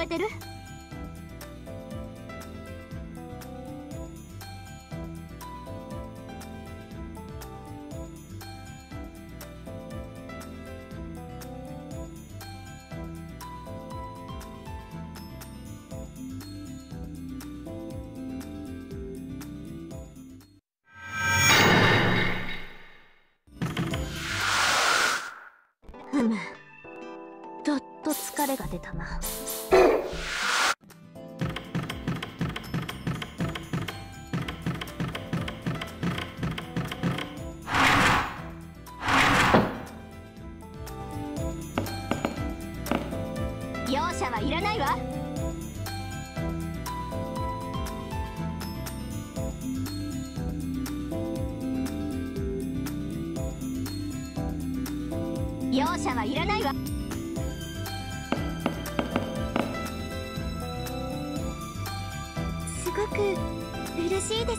えてる？ふむ、どっと疲れが出たな。容赦はいらないわ。容赦はいらないわ。すごく嬉しいです。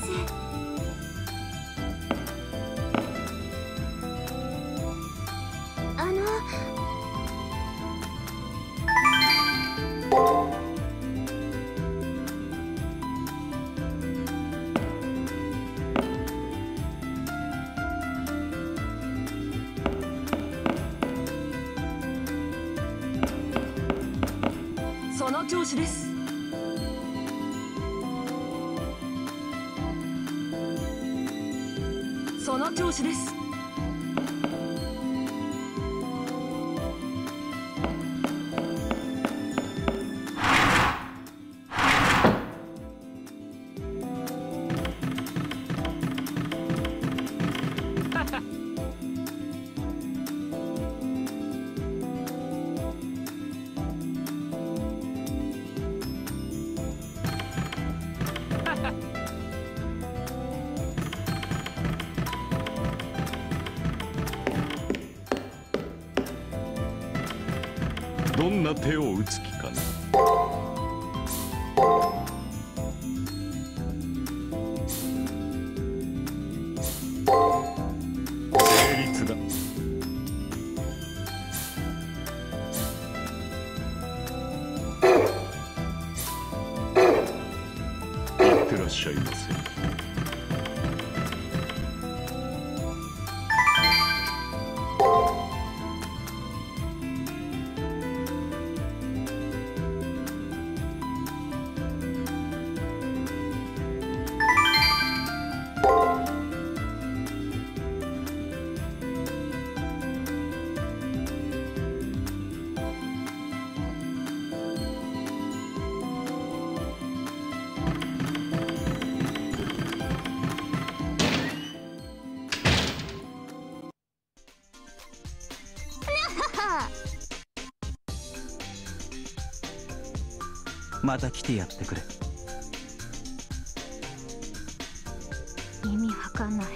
その調子です。その調子です。 どんな手を打つ気かな。成立だ。いってらっしゃいませ。 また来てやってくれ。 意味わかんない。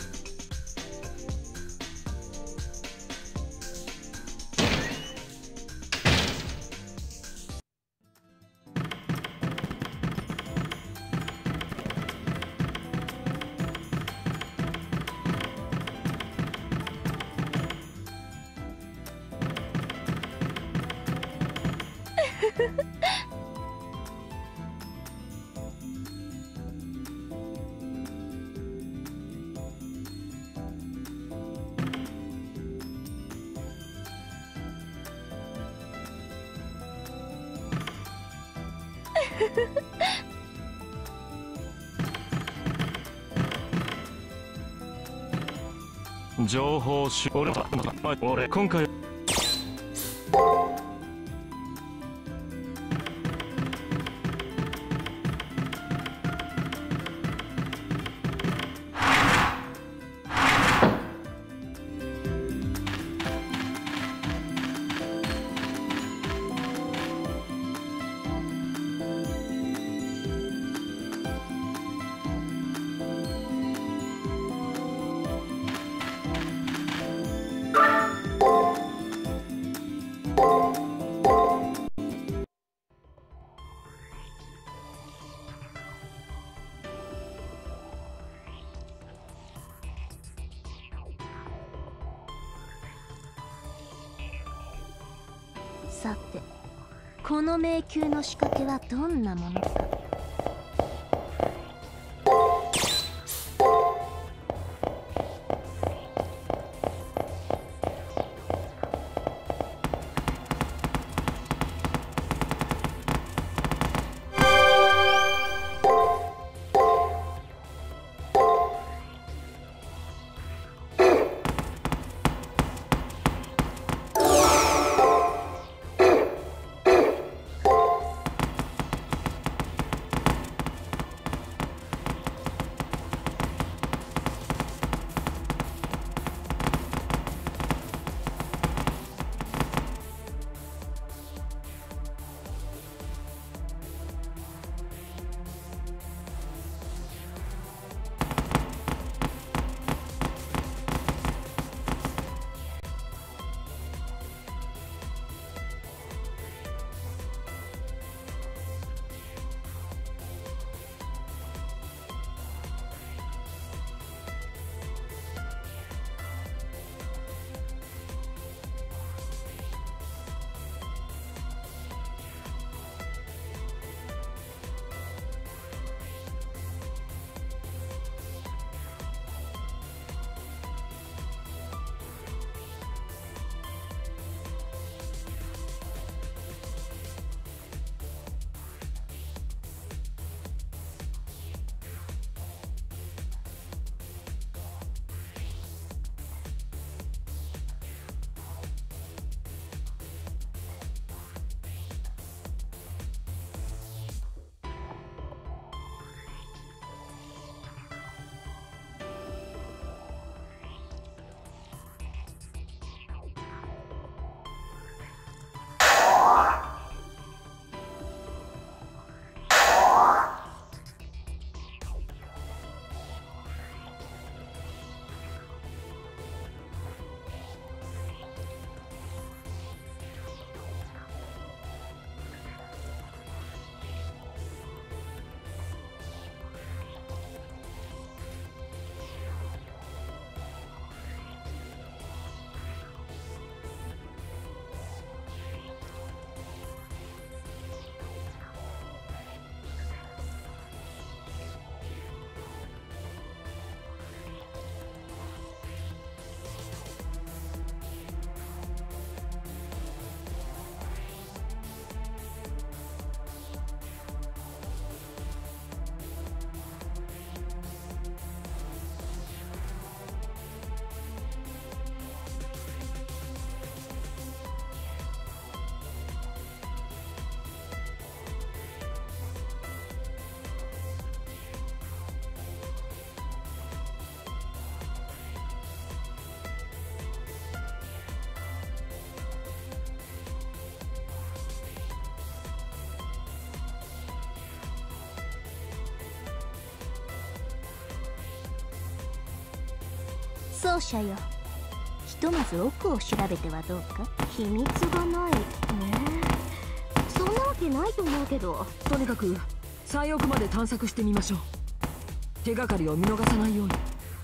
情報し俺今回さて、 この迷宮の仕掛けはどんなものか。奏者よ、ひとまず奥を調べてはどうか。秘密がないねえ。そんなわけないと思うけど。 とにかく最奥まで探索してみましょう。手がかりを見逃さないように。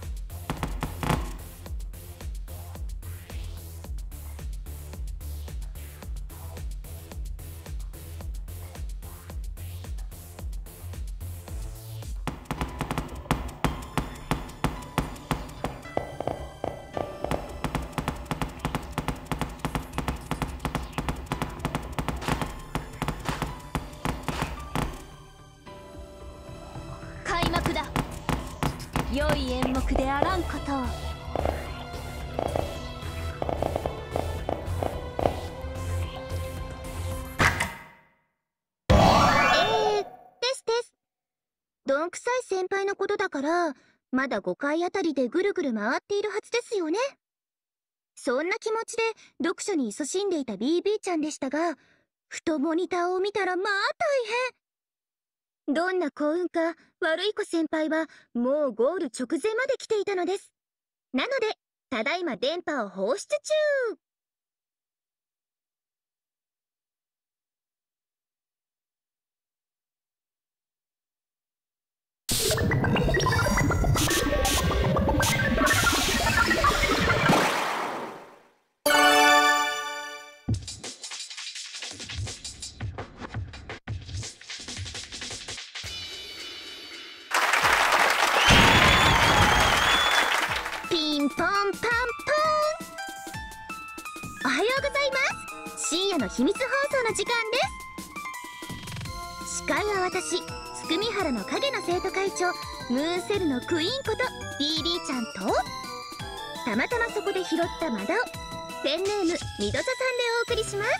開幕だ。良い演目であらんことを。ですです。どんくさい先輩のことだからまだ5階あたりでぐるぐる回っているはずですよね。そんな気持ちで読書に勤しんでいた BB ちゃんでしたが、ふとモニターを見たらまあ大変。どんな幸運か悪い子先輩はもうゴール直前まで来ていたのです。なのでただいま電波を放出中。 パンおはようございます。深夜の秘密放送の時間です。司会は私、つくみ原の影の生徒会長ムーンセルのクイーンことビービーちゃんと、たまたまそこで拾ったマダオペンネームミドサさんでお送りします。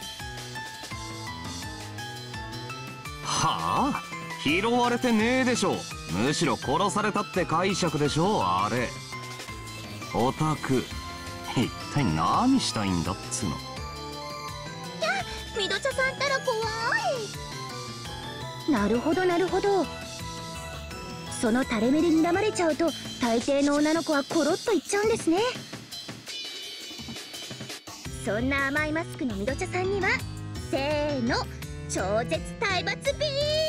はあ、拾われてねえでしょ。むしろ殺されたって解釈でしょあれ。オタク一体何したいんだっつうの。 ミドチャさんったら怖い。なるほどなるほど。その垂れ目で睨まれちゃうと大抵の女の子はコロッといっちゃうんですね。そんな甘いマスクのミドチャさんにはせーの、超絶体罰ビーム。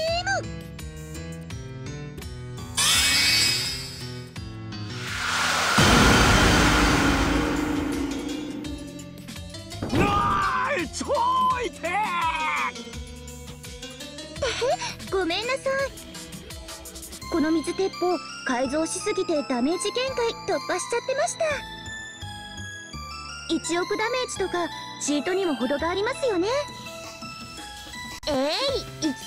超痛え。 ごめんなさい。この水鉄砲改造しすぎてダメージ限界突破しちゃってました。1億ダメージとかチートにも程がありますよね。生き返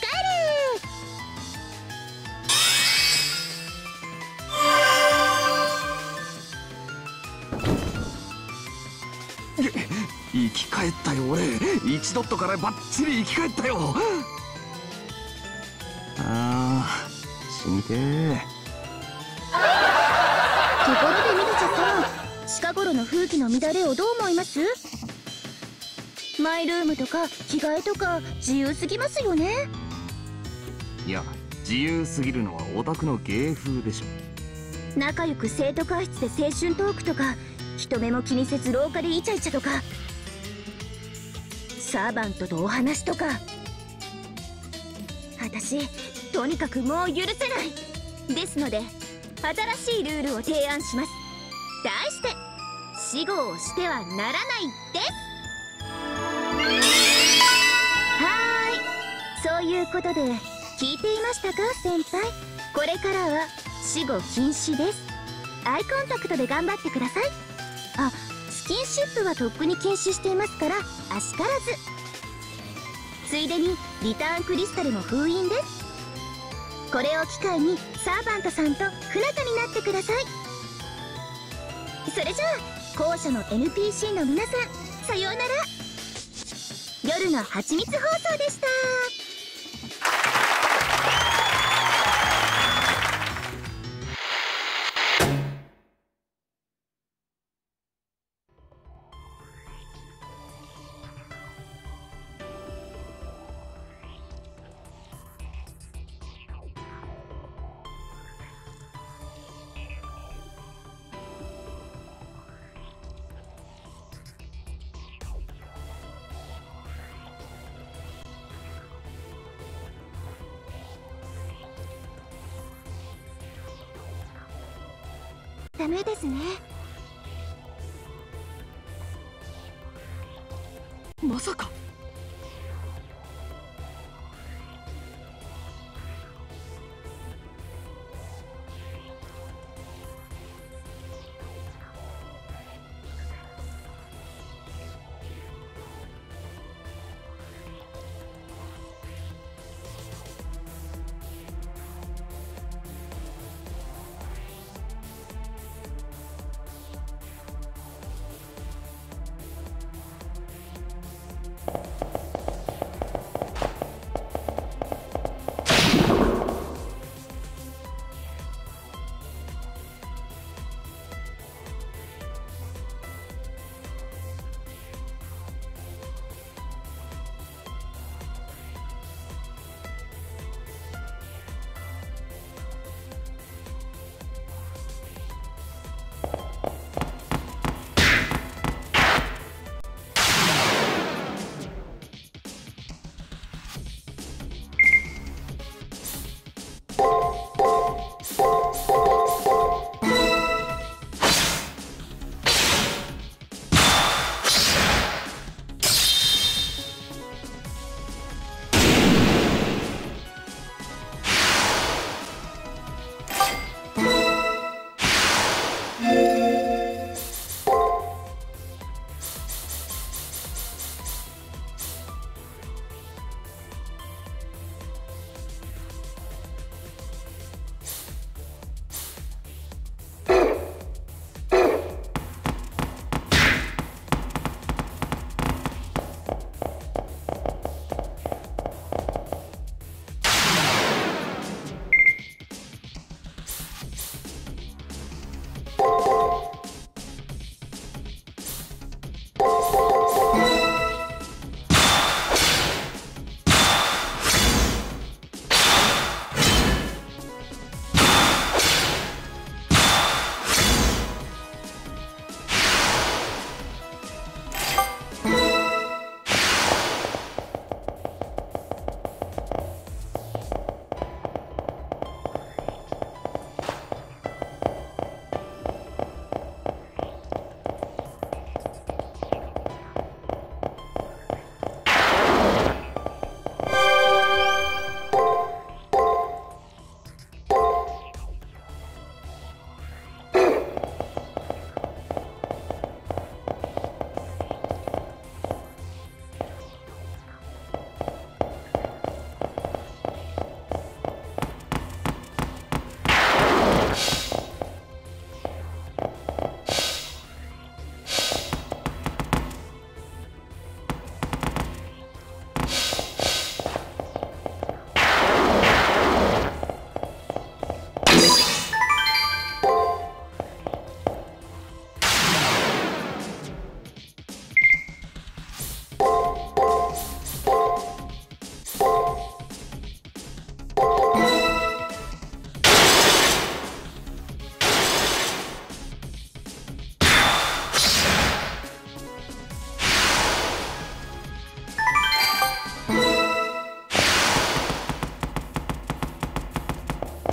れ。生き返ったよ俺。1ドットからバッチリ生き返ったよ。あー、死にてー。 ところでミドチャさん、近頃の風紀の乱れをどう思います？マイルームとか着替えとか自由すぎますよね。 いや、自由すぎるのはオタクの芸風でしょ。 仲良く生徒会室で青春トークとか、人目も気にせず廊下でイチャイチャとか、サーバントとお話とか。私とにかくもう許せないですので、新しいルールを提案します。題して死後をしてはならないです。はーい、そういうことで聞いていましたか先輩。これからは死後禁止です。アイコンタクトで頑張ってください。あ、スキンシップはとっくに禁止していますからあしからず。ついでにリターンクリスタルも封印です。これを機会にサーバントさんと不仲になってください。それじゃあ校舎の NPC の皆さん、さようなら。夜のはちみつ放送でした。ダメですね。 まさか。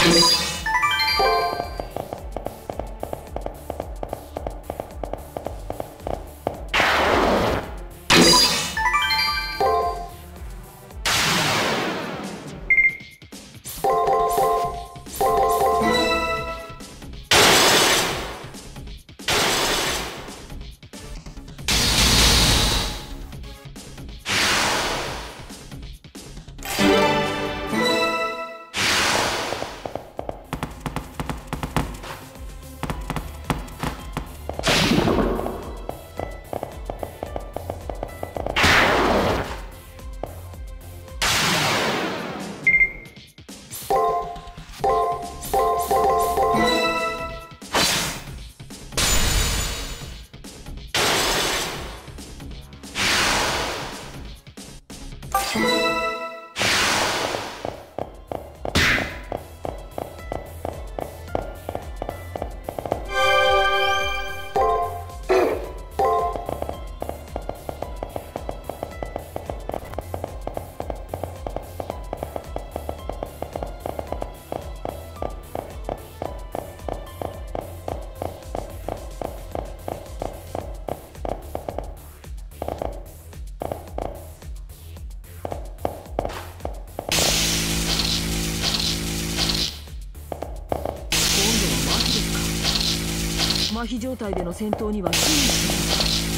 麻痺状態での戦闘には注意してください。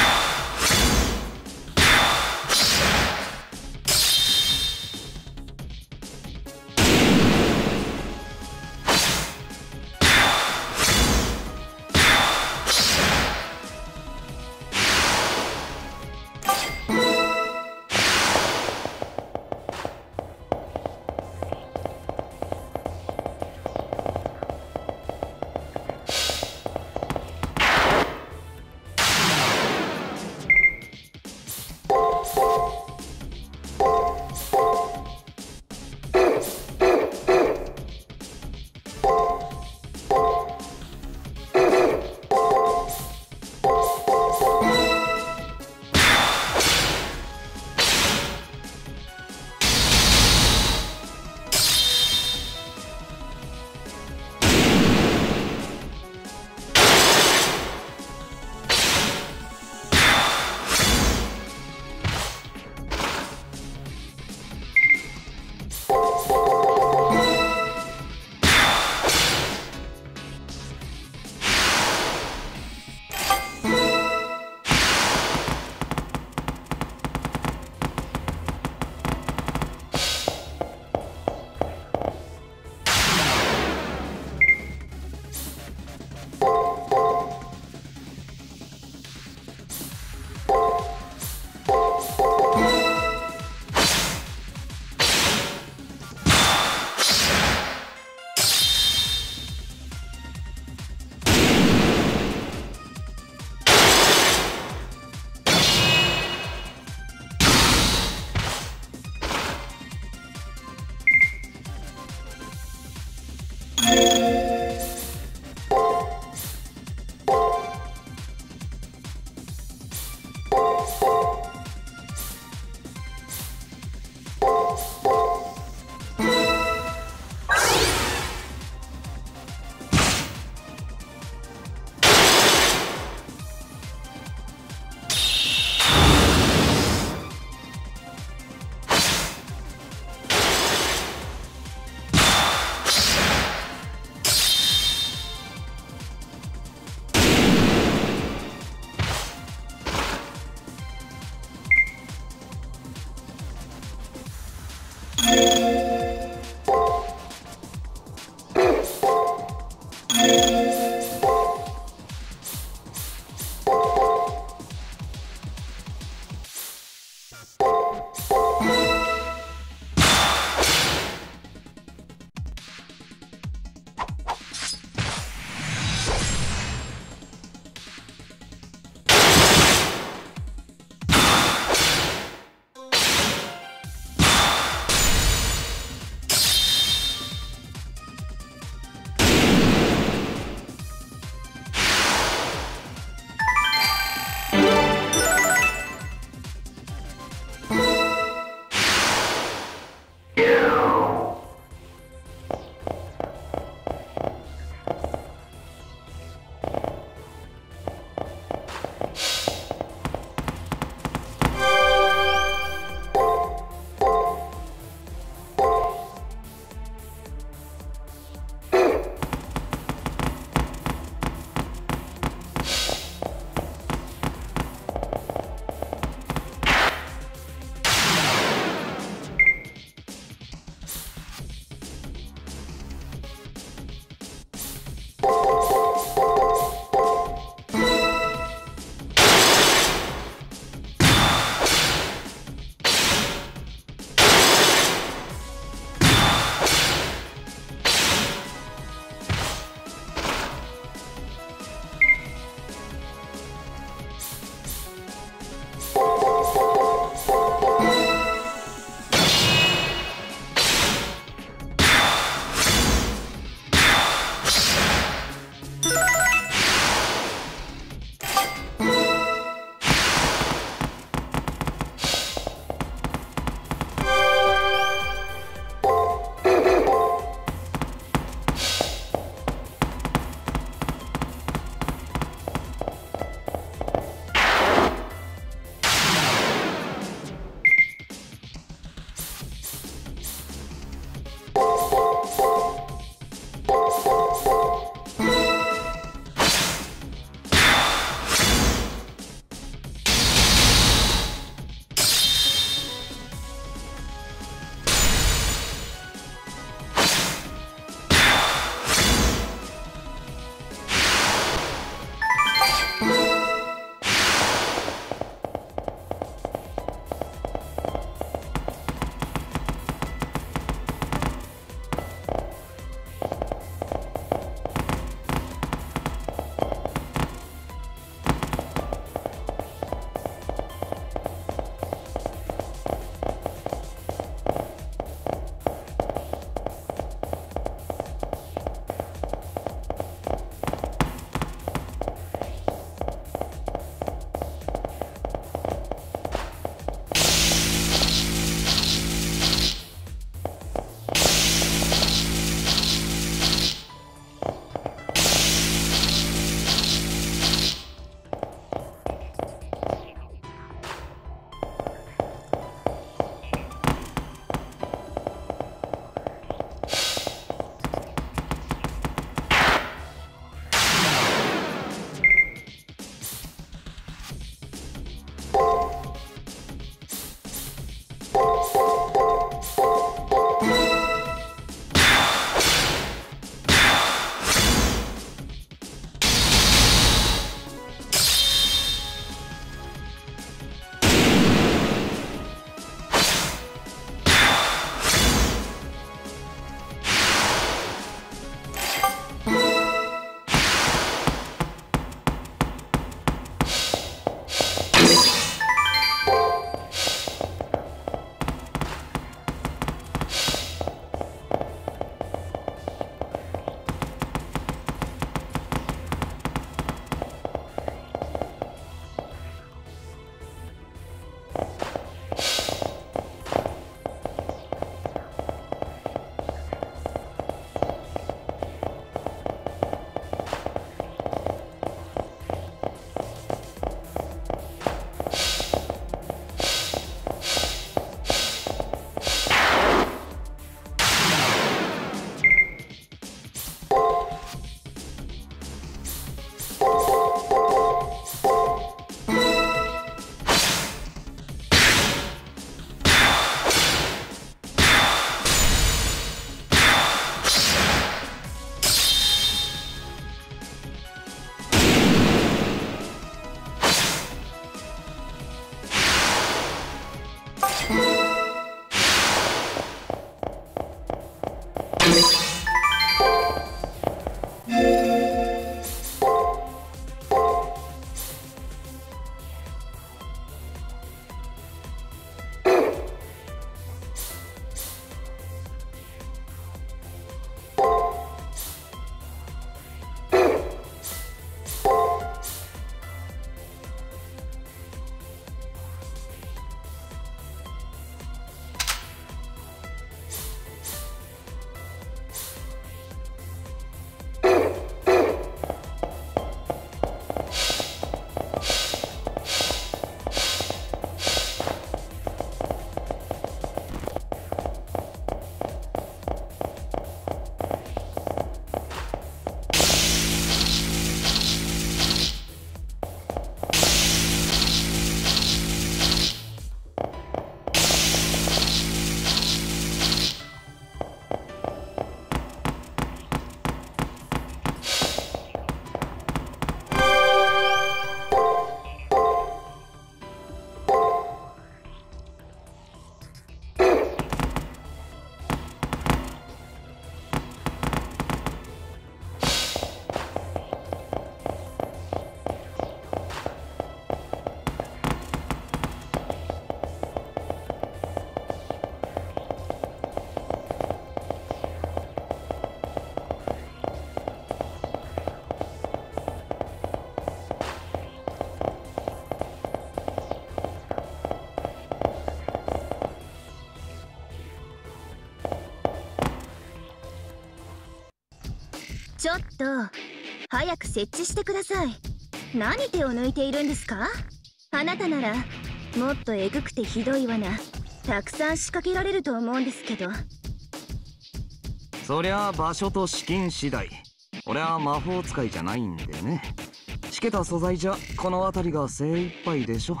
ちょっと早く設置してください。何手を抜いているんですか？あなたならもっとえぐくてひどい罠たくさん仕掛けられると思うんですけど。 そりゃ場所と資金次第。俺は魔法使いじゃないんでね。しけた素材じゃこの辺りが精一杯でしょ。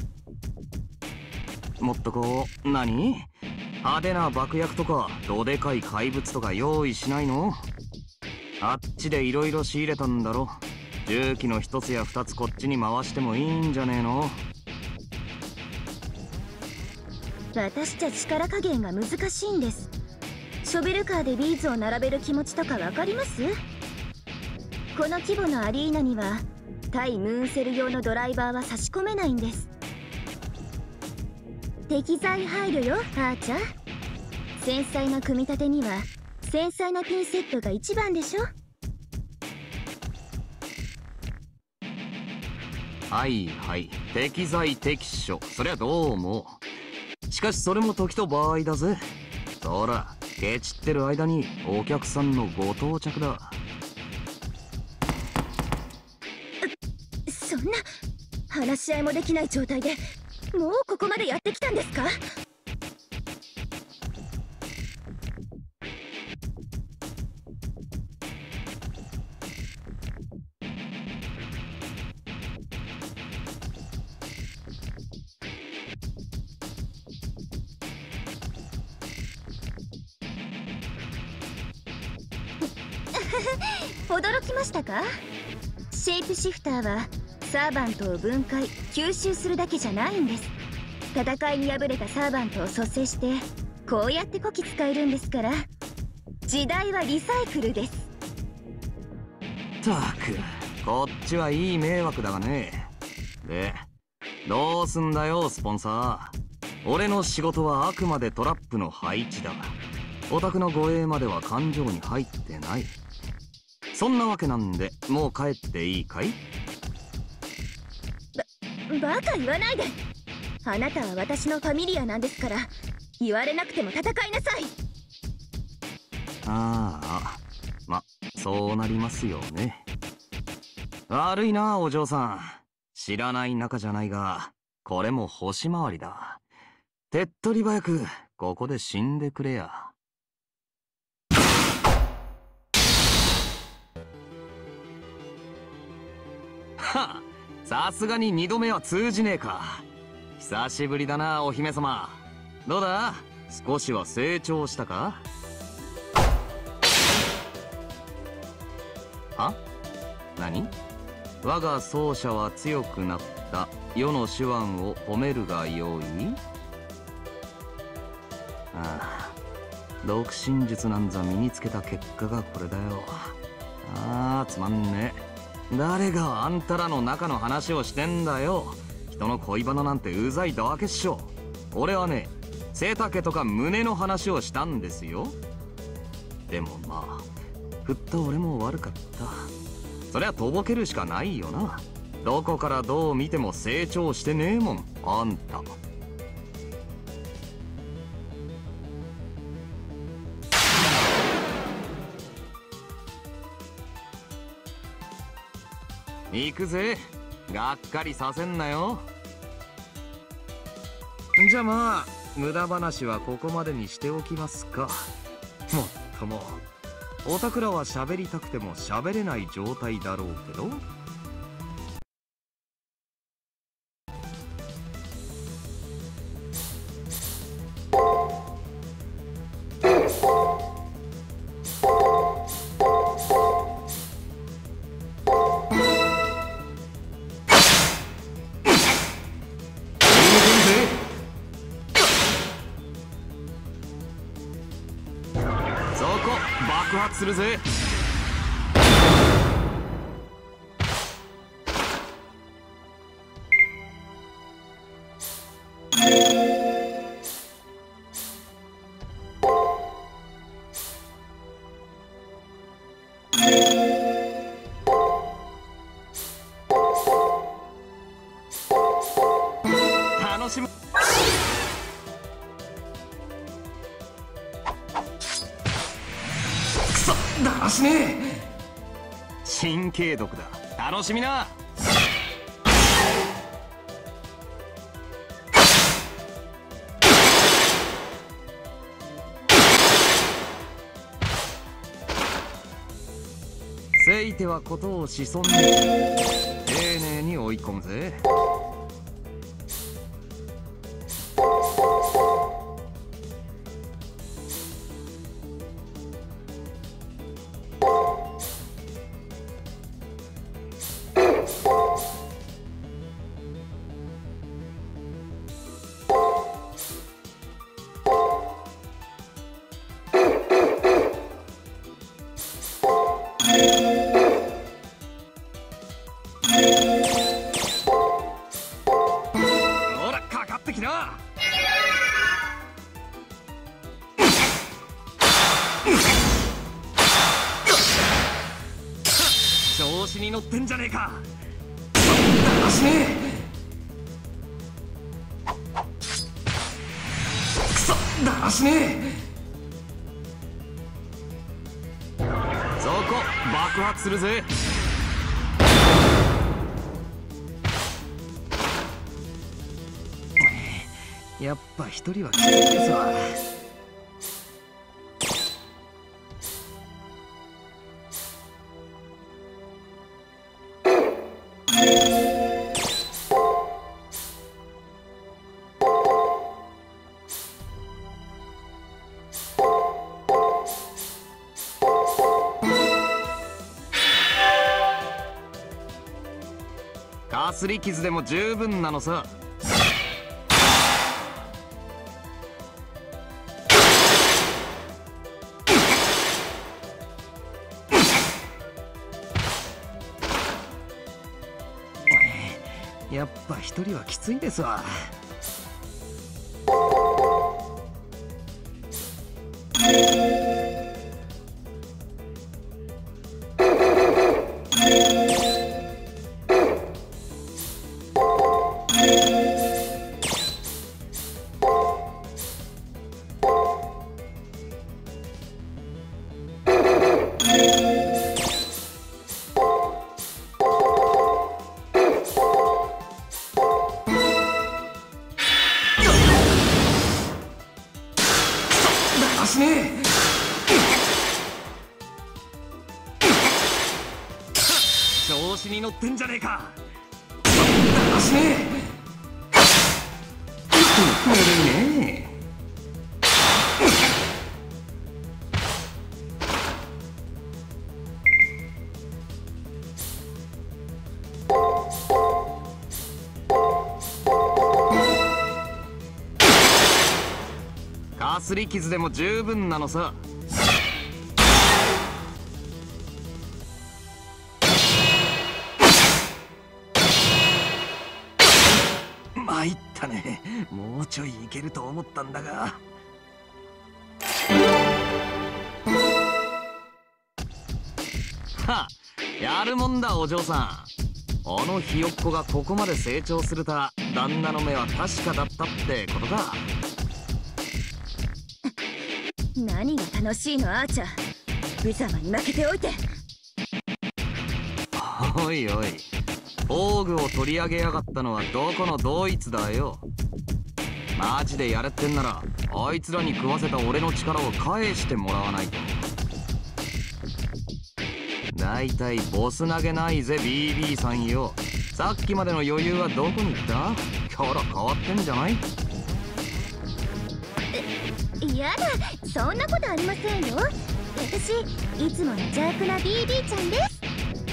もっとこう派手な爆薬とかどでかい怪物とか用意しないの？あっちでいろいろ仕入れたんだろ。重機の一つや二つこっちに回してもいいんじゃねえの？ 私じゃ力加減が難しいんです。ショベルカーでビーズを並べる気持ちとかわかります？この規模のアリーナには対ムーンセル用のドライバーは差し込めないんです。適材配慮よ、アーチャー。繊細な組み立てには繊細なピンセットが一番でしょ。 はいはい、適材適所、そりゃどうも。しかしそれも時と場合だぜ。そらケチってる間にお客さんのご到着だ。 そんな話し合いもできない状態でもうここまでやってきたんですか？驚きましたか？シェイプシフターはサーバントを分解吸収するだけじゃないんです。戦いに敗れたサーバントを蘇生してこうやってこき使えるんですから。時代はリサイクルです。 ったくこっちはいい迷惑だがね。でどうすんだよスポンサー。俺の仕事はあくまでトラップの配置だ。オタクの護衛までは感情に入ってない。そんなわけなんでもう帰っていいかい？ バカ言わないで。あなたは私のファミリアなんですから、言われなくても戦いなさい。 ああ、ま、そうなりますよね。悪いなお嬢さん。知らない仲じゃないがこれも星回りだ。手っ取り早くここで死んでくれや。はっ、さすがに2度目は通じねえか。久しぶりだなお姫様。どうだ、少しは成長したか？は？何？我が奏者は強くなった。世の手腕を褒めるがよい。ああ、独身術なんざ身につけた結果がこれだよ。ああ、つまんねえ。誰があんたらの中の話をしてんだよ。人の恋バナなんてうざいだけっしょ。俺はね、背丈とか胸の話をしたんですよ。でもまあ振った俺も悪かった。そりゃとぼけるしかないよな。どこからどう見ても成長してねえもんあんた。行くぜ。がっかりさせんなよ。じゃあまあ無駄話はここまでにしておきますか。もっともオタクらは喋りたくても喋れない状態だろうけど。爆発するぜ。楽しむ。だらしねえ。 神経毒だ。楽しみな。せいてはことを子孫に丁寧に追い込むぜ。ほらかかってきな。調子に乗ってんじゃねえか。だらしねえ。くそだらしねえ。そこ爆発するぜ。やっぱ一人はきついですわ。かすり傷でも十分なのさ。やっぱ一人はきついですわ。しねえ。調子に乗ってんじゃねえか。だらしねえ。悪いね。かすり傷でも十分なのさ。参ったね。もうちょいいけると思ったんだが。はっ、やるもんだお嬢さん。あのひよっこがここまで成長するとは旦那の目は確かだったってことか。 何が楽しいのアーチャー。無様に負けておいて。 おいおい、防具を取り上げやがったのはどこのドイツだよ。マジでやれってんならあいつらに食わせた俺の力を返してもらわないと。だいたいボス投げないぜ BB さんよ。さっきまでの余裕はどこに行った？キャラ変わってんじゃない？ やだ、そんなことありませんよ。私いつもの邪悪な BB ちゃんです。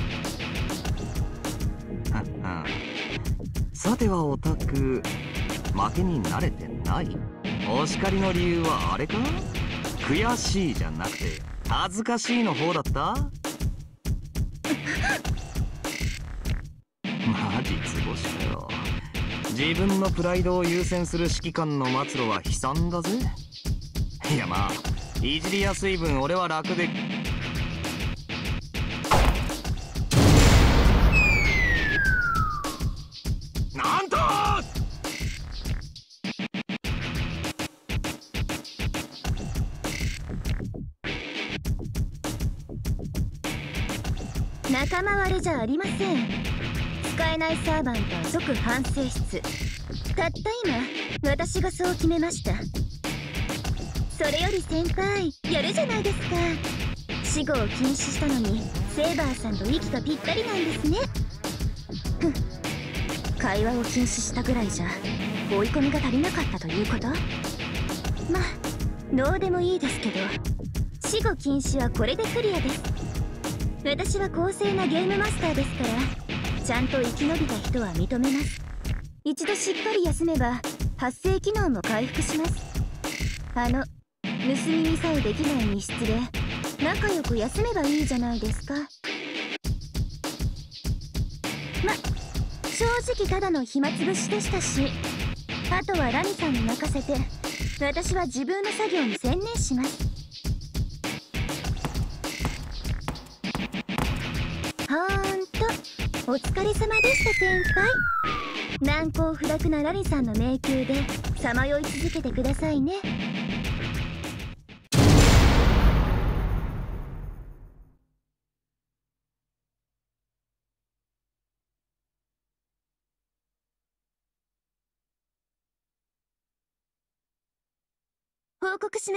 さてはオタク、負けに慣れてない？お叱りの理由はあれか？悔しいじゃなくて恥ずかしいの方だった？マジ図星かよ。自分のプライドを優先する指揮官の末路は悲惨だぜ。いやまあ、いじりやすい分俺は楽で。なんと仲間割れじゃありません。使えないサーバントは即反省室。たった今私がそう決めました。それより先輩、やるじゃないですか。死後を禁止したのにセーバーさんと息がぴったりなんですね。ふん、会話を禁止したぐらいじゃ追い込みが足りなかったということ？まあどうでもいいですけど、死後禁止はこれでクリアです。私は公正なゲームマスターですから、ちゃんと生き延びた人は認めます。一度しっかり休めば発生機能も回復します。盗み見さえできない密室で仲良く休めばいいじゃないですか。正直ただの暇つぶしでしたし、あとはラミさんに任せて私は自分の作業に専念します。お疲れ様でした先輩。難攻不落なラリさんの迷宮でさまよい続けてくださいね。報告します。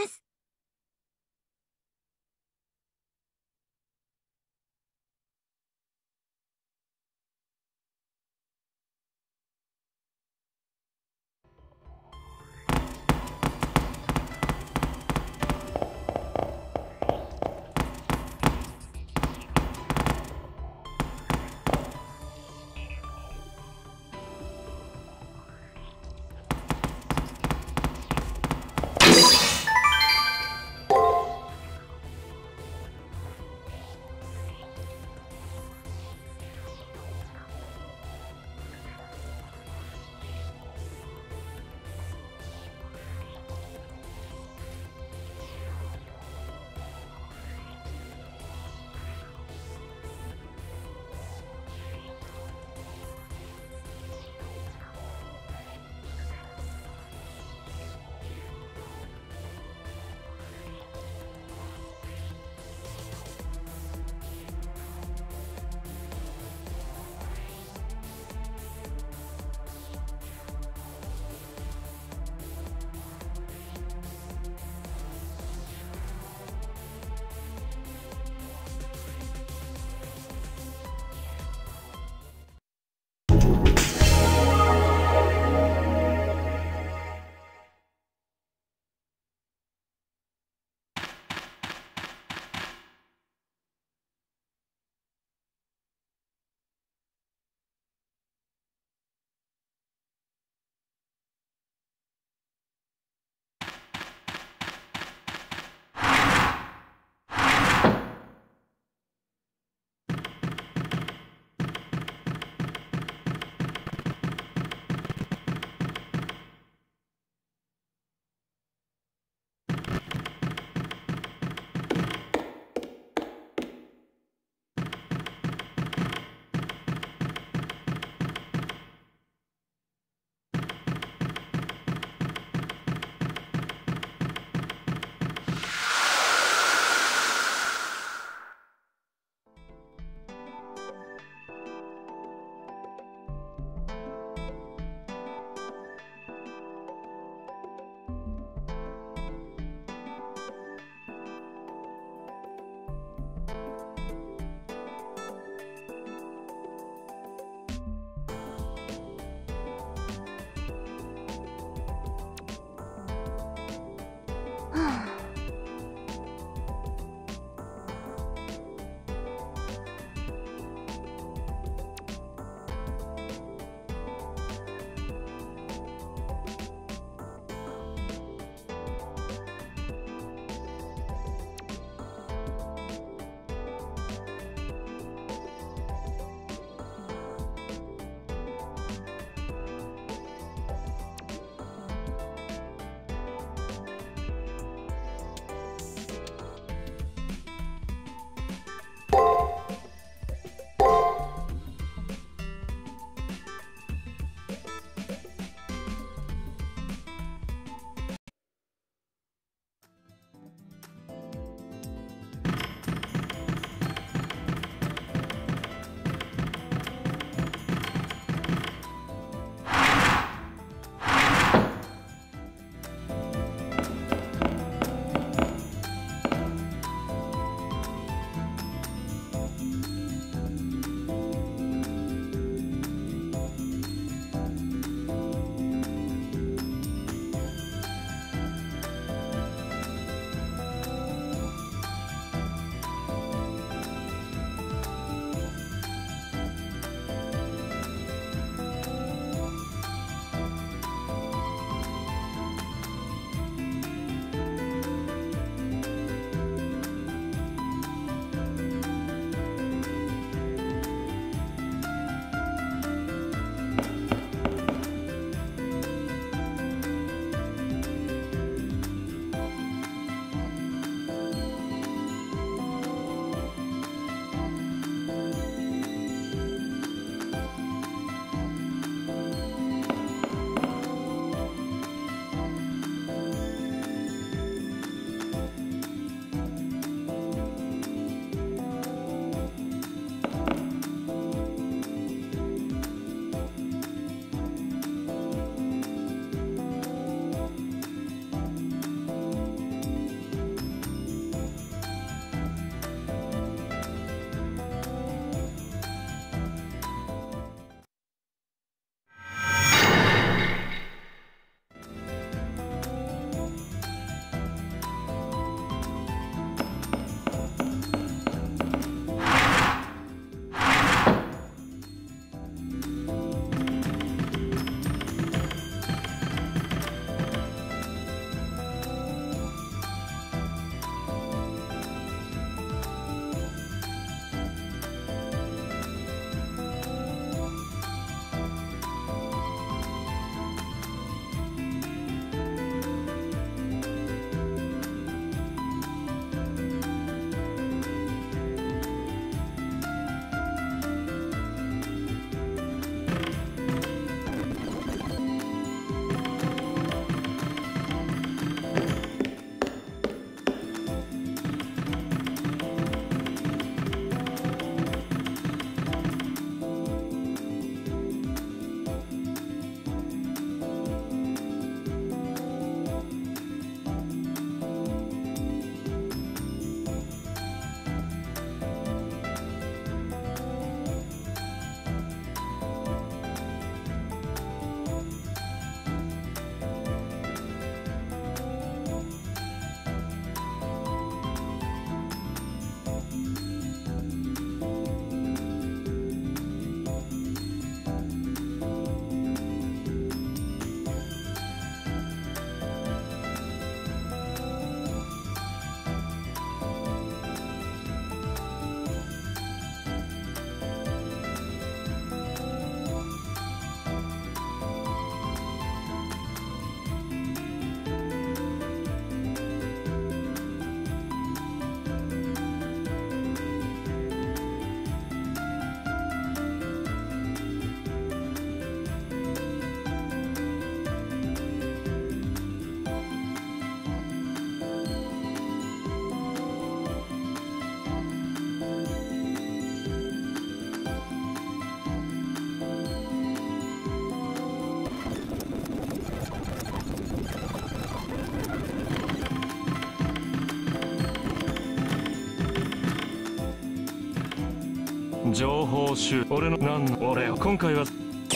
情報収俺の俺を今回は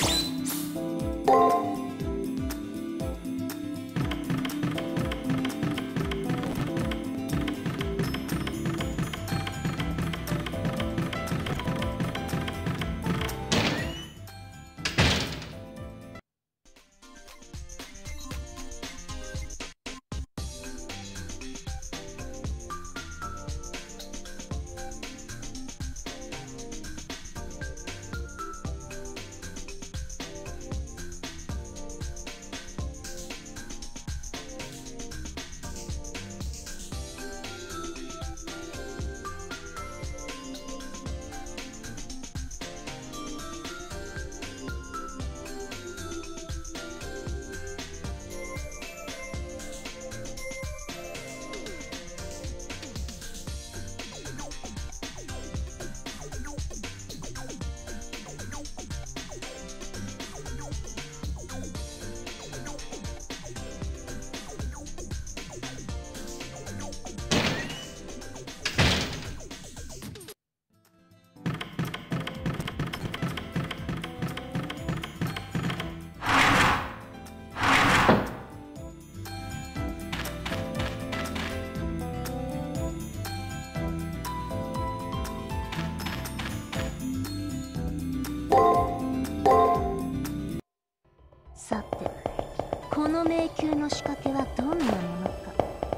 さて、この迷宮の仕掛けはどんなものか。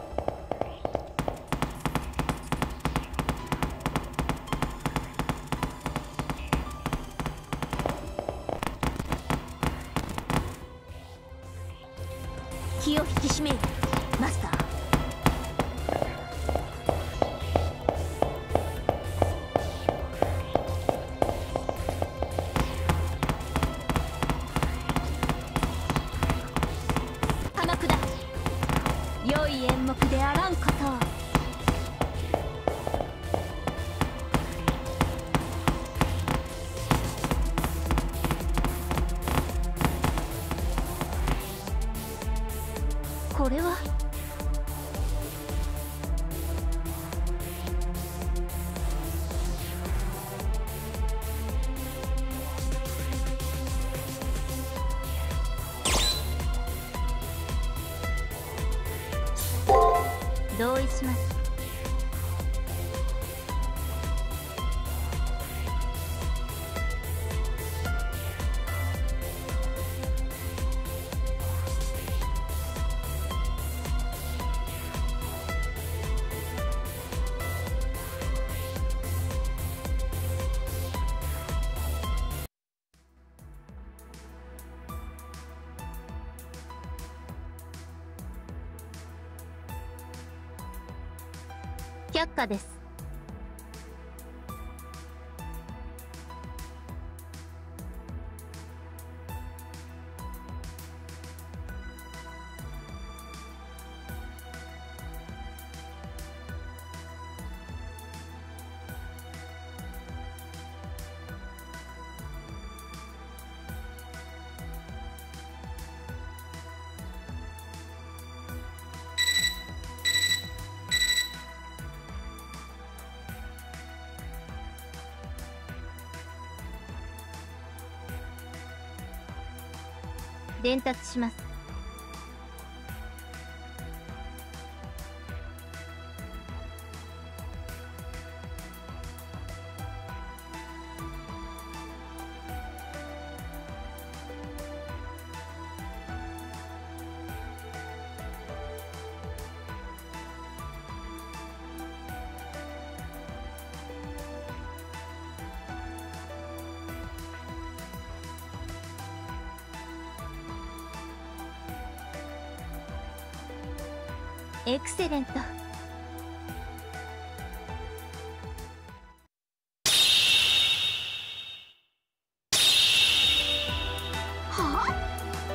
気を引き締めよ、マスター。良い演目であらんことを。これは同意します。却下です。伝達します。エクセレント。はあ？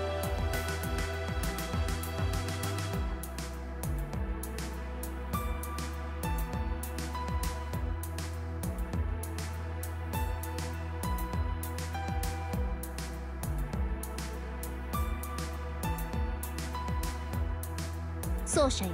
奏者よ。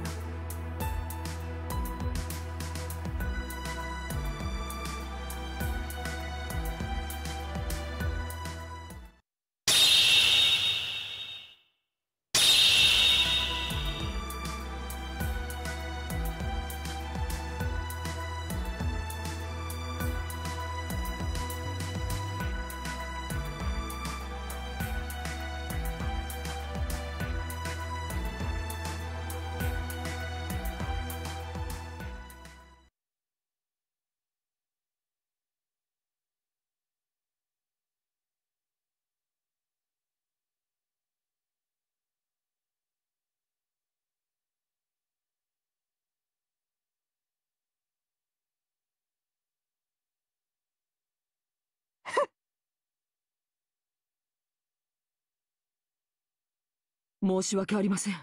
申し訳ありません。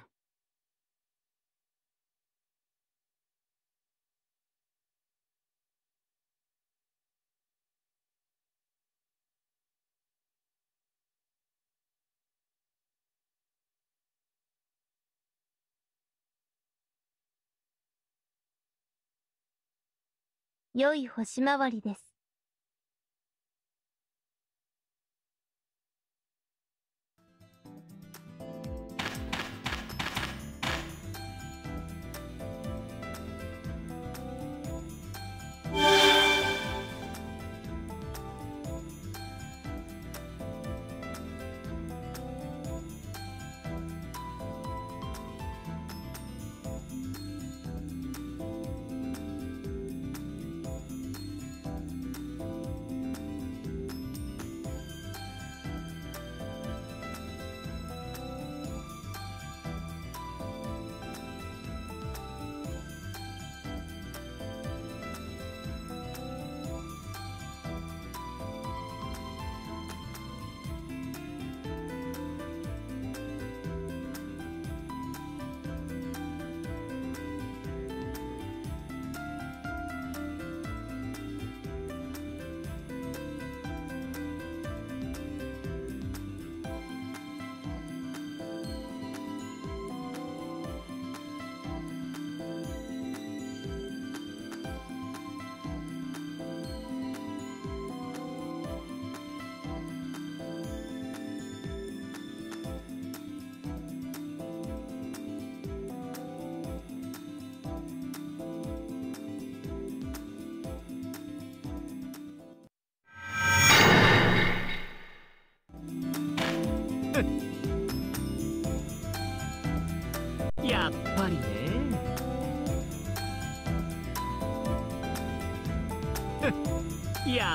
良い星回りです。 やっぱりね。やっ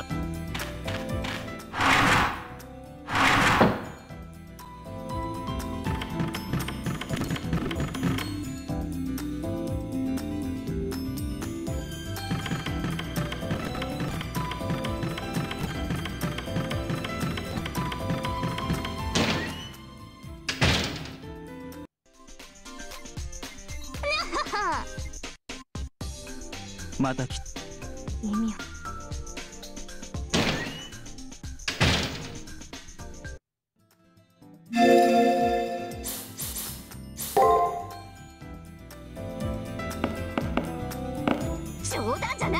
また意味を。冗談じゃない。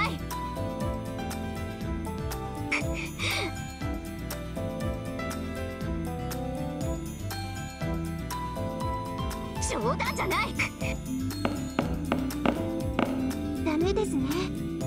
冗談じゃない。ダメですね。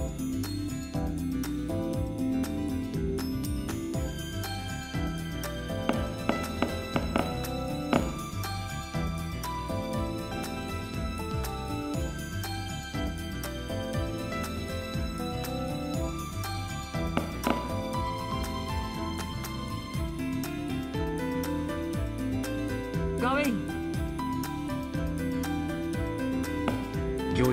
ガウェイン。 御意。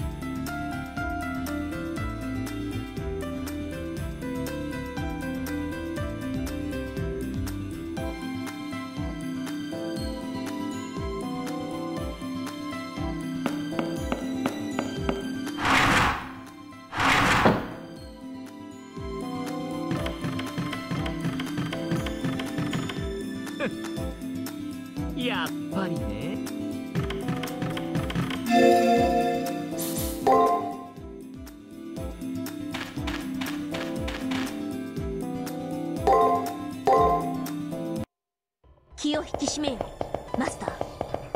やっぱりね。 気を引き締めよ、マスター。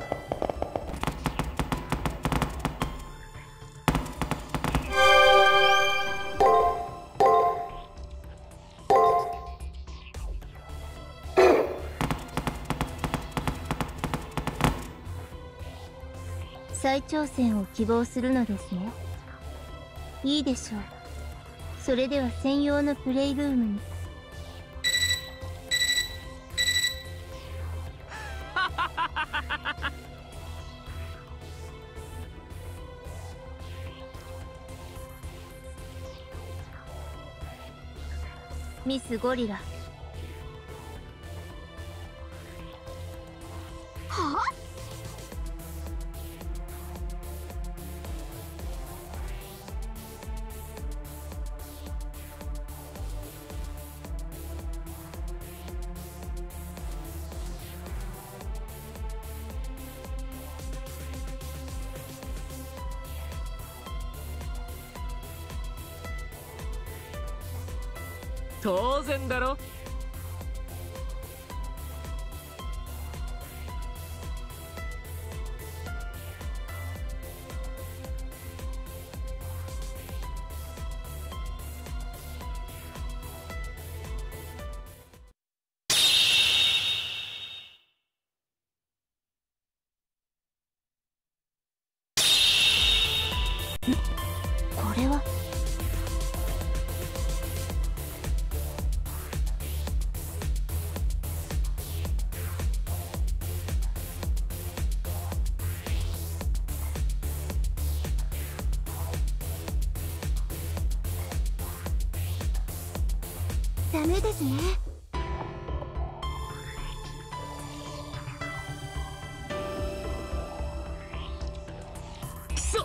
再挑戦を希望するのですね。いいでしょう。それでは専用のプレイルームに。ミスゴリラ。はあ？ 当然だろ。 これは。ダメですね。 くそ。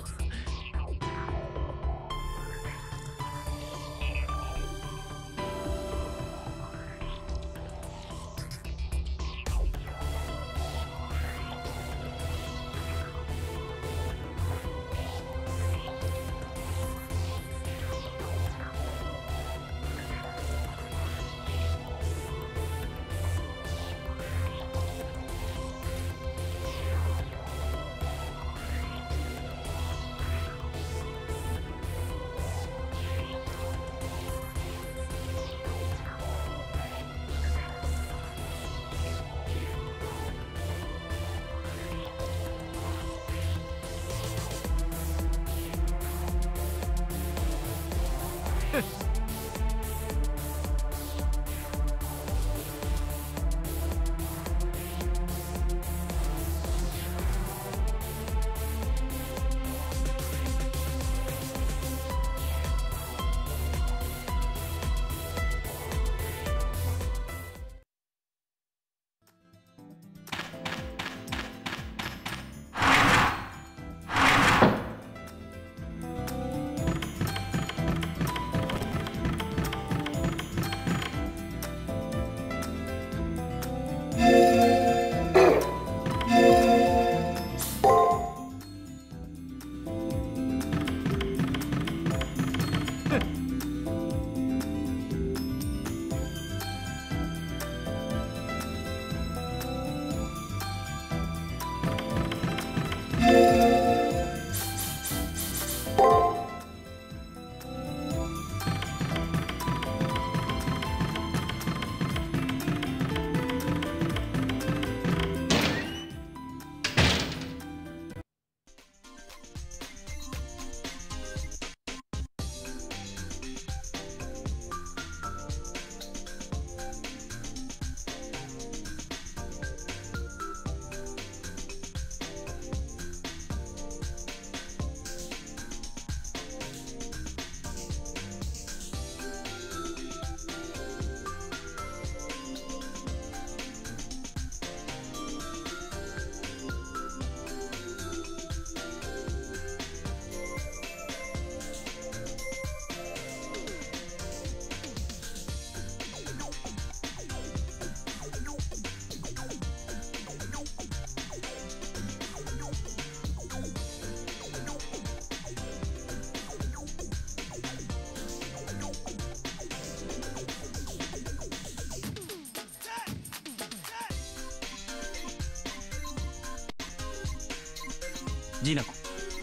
ジナコ。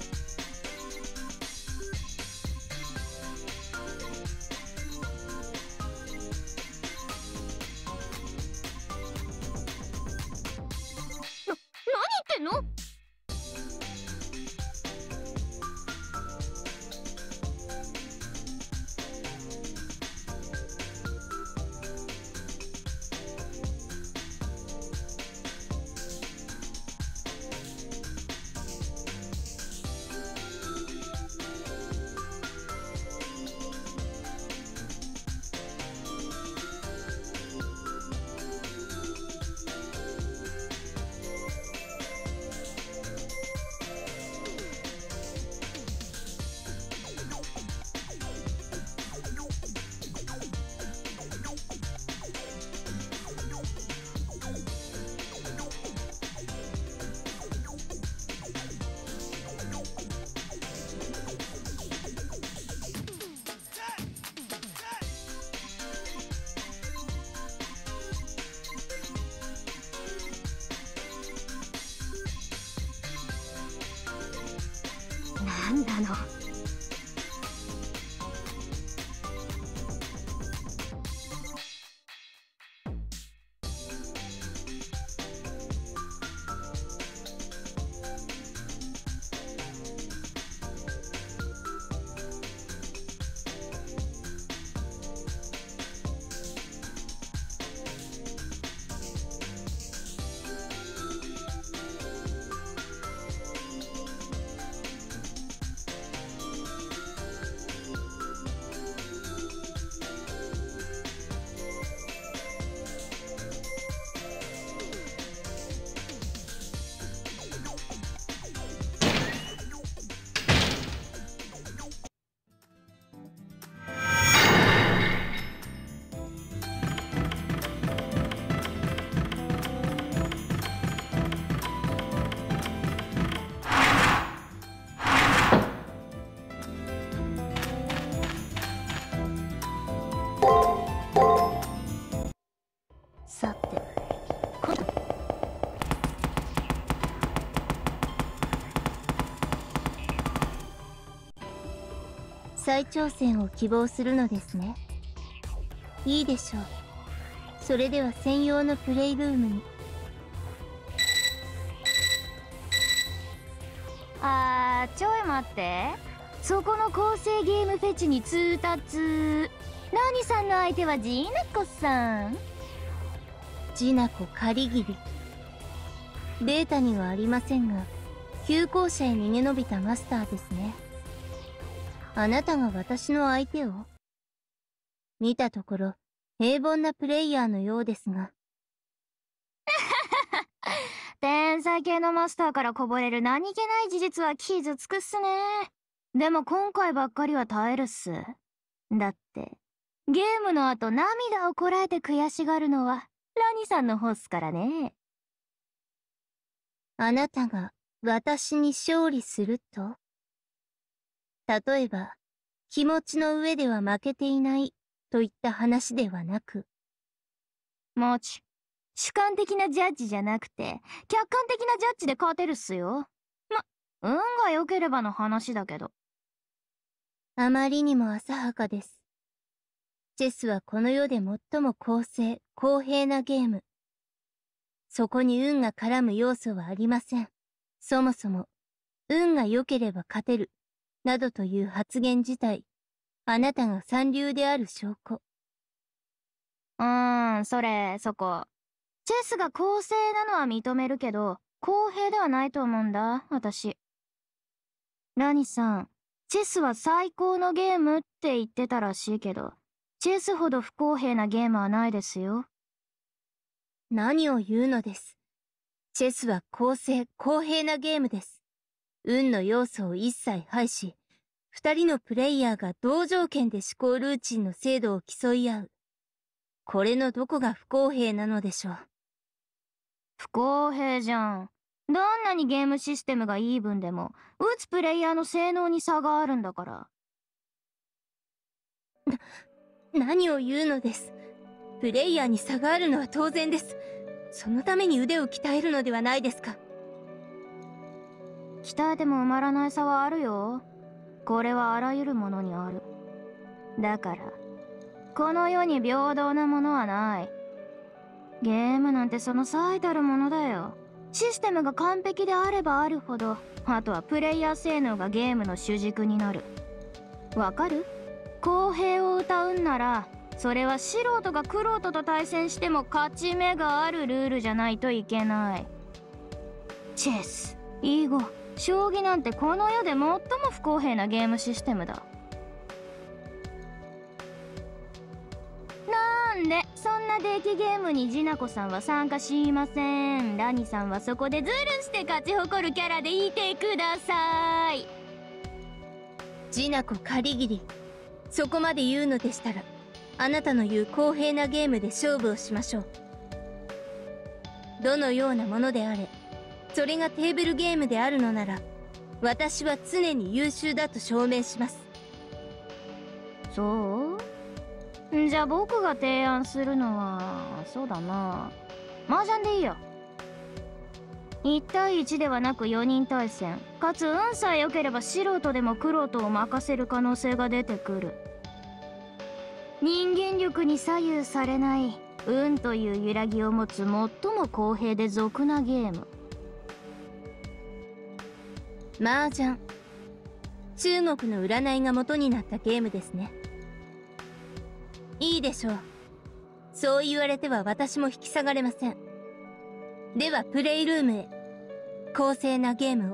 何言ってんの？ なんだの。さて、再挑戦を希望するのですね。いいでしょう。それでは専用のプレイルームに。 ちょい待って。そこの構成ゲームフェチに通達。ラニさんの相手はジーナコさん。 ジナコカリギリ。データにはありませんが、旧校舎へ逃げ延びたマスターですね。あなたが私の相手を？見たところ、平凡なプレイヤーのようですが。 天才系のマスターからこぼれる何気ない事実は傷つくっすね。でも今回ばっかりは耐えるっす。だって、ゲームの後涙をこらえて悔しがるのは、ラニさんの方っすからね。 あなたが私に勝利すると？例えば、気持ちの上では負けていないといった話ではなく。 主観的なジャッジじゃなくて、客観的なジャッジで勝てるっすよ。運が良ければの話だけど。 あまりにも浅はかです。チェスはこの世で最も公正、公平なゲーム。そこに運が絡む要素はありません。そもそも、運が良ければ勝てる、などという発言自体、あなたが三流である証拠。 そこ。チェスが公正なのは認めるけど、公平ではないと思うんだ、私。ラニさん、チェスは最高のゲームって言ってたらしいけど、チェスほど不公平なゲームはないですよ。 何を言うのです。チェスは公正、公平なゲームです。運の要素を一切排し、二人のプレイヤーが同条件で思考ルーチンの精度を競い合う。これのどこが不公平なのでしょう。 不公平じゃん。どんなにゲームシステムがイーブンでも、打つプレイヤーの性能に差があるんだから。 何を言うのです。プレイヤーに差があるのは当然です。そのために腕を鍛えるのではないですか。 鍛えても埋まらない差はあるよ。これはあらゆるものにある。だから、この世に平等なものはない。ゲームなんてその最たるものだよ。システムが完璧であればあるほど、あとはプレイヤー性能がゲームの主軸になる。わかる？公平を謳うんなら、それは素人が玄人と対戦しても勝ち目があるルールじゃないといけない。チェス、囲碁、将棋なんてこの世で最も不公平なゲームシステムだ。なんでそんなデッキゲームにジナコさんは参加しません。ラニさんはそこでズルして勝ち誇るキャラでいてください。 ジナコカリギリ、そこまで言うのでしたら、あなたの言う公平なゲームで勝負をしましょう。どのようなものであれ、それがテーブルゲームであるのなら、私は常に優秀だと証明します。 そう？じゃあ僕が提案するのは、そうだな。麻雀でいいよ。 1対1ではなく4人対戦、かつ運さえ良ければ素人でも玄人を任せる可能性が出てくる。人間力に左右されない運という揺らぎを持つ最も公平で俗なゲーム。 麻雀。中国の占いが元になったゲームですね。いいでしょう。そう言われては私も引き下がれません。ではプレイルームへ。公正なゲームを。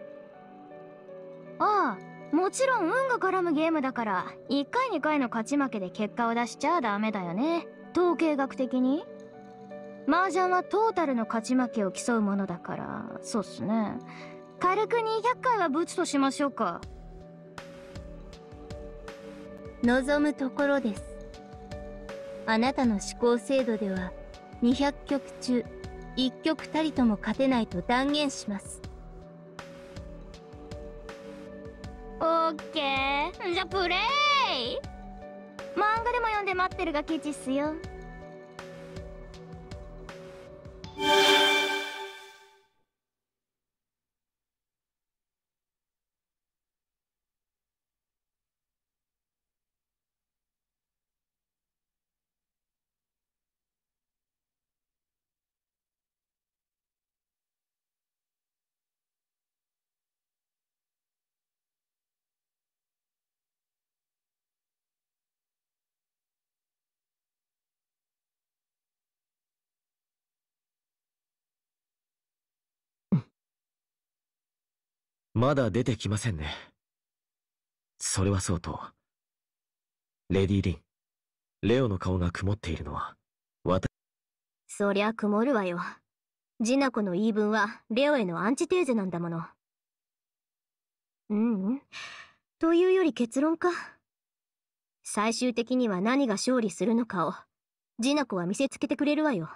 ああ、もちろん運が絡むゲームだから1回2回の勝ち負けで結果を出しちゃダメだよね、統計学的に。麻雀はトータルの勝ち負けを競うものだから、そうっすね。軽く200回はブツとしましょうか。 望むところです。あなたの思考制度では200局中1局たりとも勝てないと断言します。 オッケー、じゃあプレイ。漫画でも読んで待ってるがケチっすよ。 まだ出てきませんね。それはそうと、レディ・リン、レオの顔が曇っているのは、 そりゃ曇るわよ。ジナコの言い分はレオへのアンチテーゼなんだもの。というより結論か。最終的には何が勝利するのかをジナコは見せつけてくれるわよ。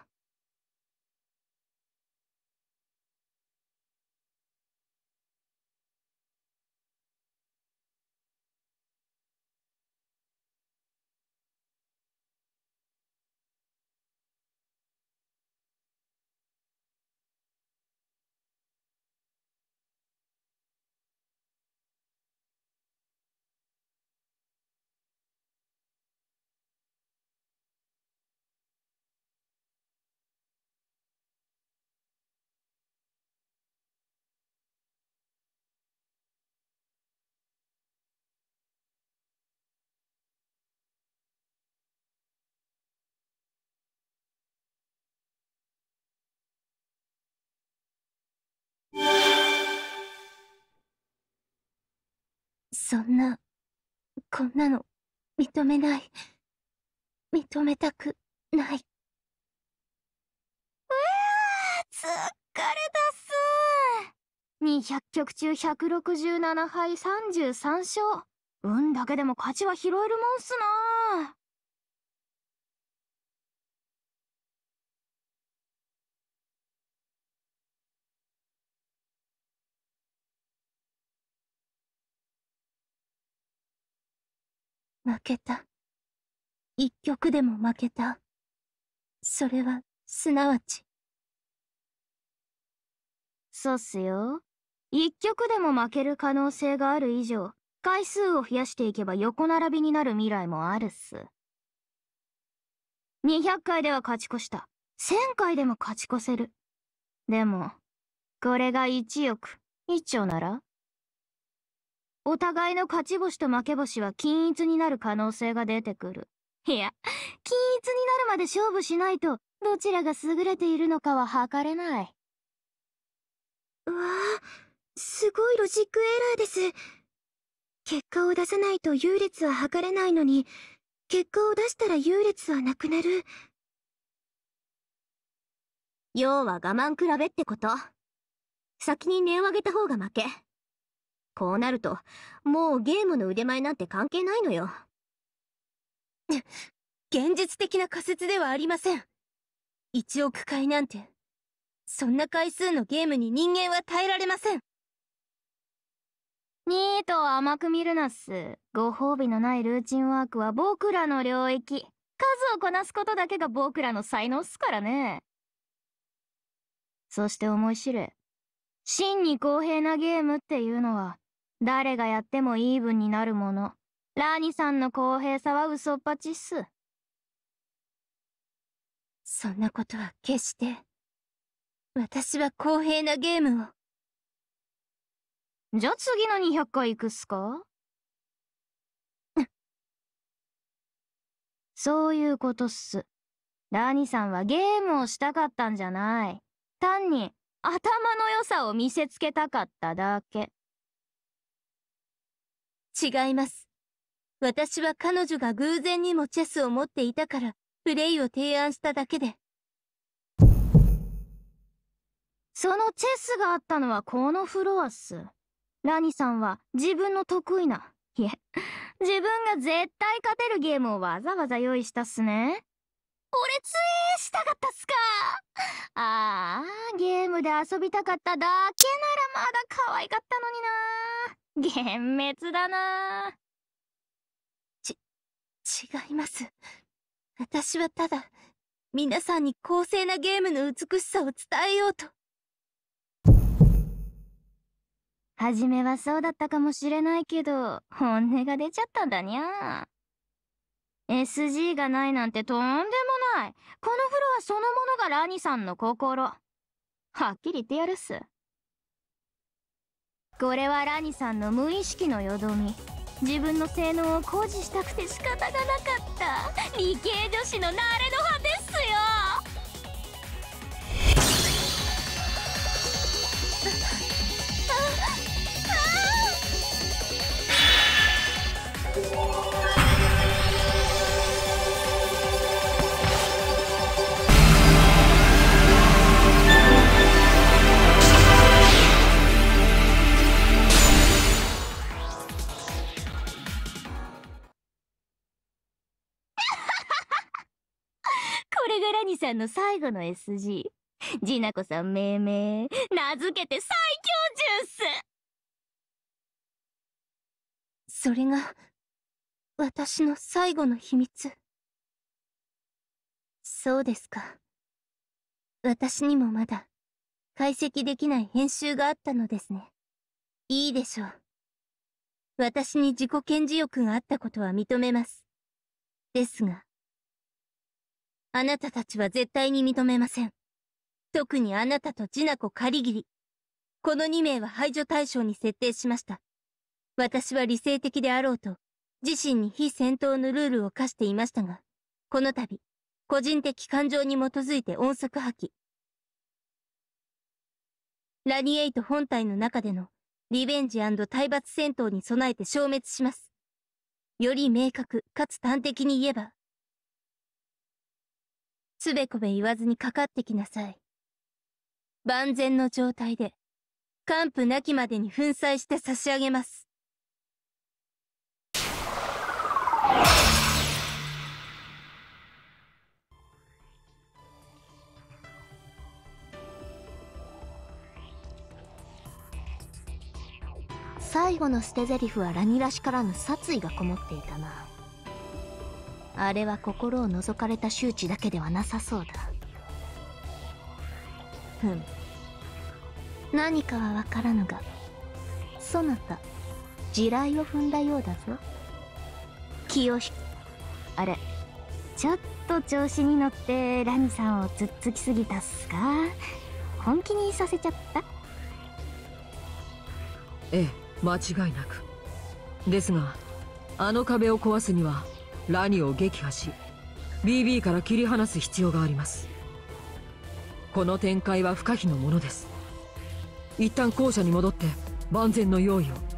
こんなの認めない。認めたくない。 疲れたっす。200局中167敗33勝。運だけでも勝ちは拾えるもんすな。 負けた。一局でも負けた。それはすなわち。 そうっすよ。一局でも負ける可能性がある以上、回数を増やしていけば横並びになる未来もあるっす。200回では勝ち越した。1000回でも勝ち越せる。でも、これが1億、1兆ならお互いの勝ち星と負け星は均一になる可能性が出てくる。いや、均一になるまで勝負しないと、どちらが優れているのかは測れない。 うわあ、すごいロジックエラーです。結果を出さないと優劣は測れないのに、結果を出したら優劣はなくなる。要は我慢比べってこと。先に値を上げた方が負け。こうなると、もうゲームの腕前なんて関係ないのよ。現実的な仮説ではありません。1億回なんて、そんな回数のゲームに人間は耐えられません。 ニートを甘く見るなっす。ご褒美のないルーチンワークは僕らの領域。数をこなすことだけが僕らの才能っすからね。 そして思い知れ。真に公平なゲームっていうのは、誰がやってもイーブンになるもの。ラニさんの公平さは嘘っぱちっす。 そんなことは決して。私は公平なゲームを。 じゃあ次の200回行くっすか？そういうことっす。ラニさんはゲームをしたかったんじゃない。単に頭の良さを見せつけたかっただけ。 違います。私は彼女が偶然にもチェスを持っていたからプレイを提案しただけで。 そのチェスがあったのはこのフロアっす。ラニさんは自分の得意な、いえ、自分が絶対勝てるゲームをわざわざ用意したっすね。俺つえしたかったっすか。ああ、ゲームで遊びたかっただけならまだ可愛かったのにな。幻滅だな。 違います。私はただ、皆さんに公正なゲームの美しさを伝えようと。 初めはそうだったかもしれないけど、本音が出ちゃったんだにゃ。SG がないなんてとんでもない。このフロアそのものがラニさんの心。はっきり言ってやるっす。これはラニさんの無意識のよどみ。自分の性能を誇示したくて仕方がなかった理系女子の慣れの葉ですよ。これがラニさんの最後の SG。ジナコさん命名、名付けて最強ジュース。 それが、私の最後の秘密。そうですか。私にもまだ、解析できない編集があったのですね。いいでしょう。私に自己顕示欲があったことは認めます。ですが、あなたたちは絶対に認めません。特にあなたとジナコカリギリ。この2名は排除対象に設定しました。私は理性的であろうと、自身に非戦闘のルールを課していましたが、この度、個人的感情に基づいて音速破棄。ラニエイト本体の中でのリベンジ&体罰戦闘に備えて消滅します。より明確かつ端的に言えば、つべこべ言わずにかかってきなさい。万全の状態で、完膚なきまでに粉砕して差し上げます。 最後の捨て台詞はラニらしからぬ殺意がこもっていたな。あれは心を覗かれた周知だけではなさそうだ。何かはわからぬが、そなた地雷を踏んだようだぞ。気をあれ、ちょっと調子に乗ってラニさんをつっつきすぎたっすか？本気にさせちゃった？ ええ、間違いなく。ですが、あの壁を壊すにはラニを撃破し BB から切り離す必要があります。この展開は不可避のものです。一旦校舎に戻って万全の用意を。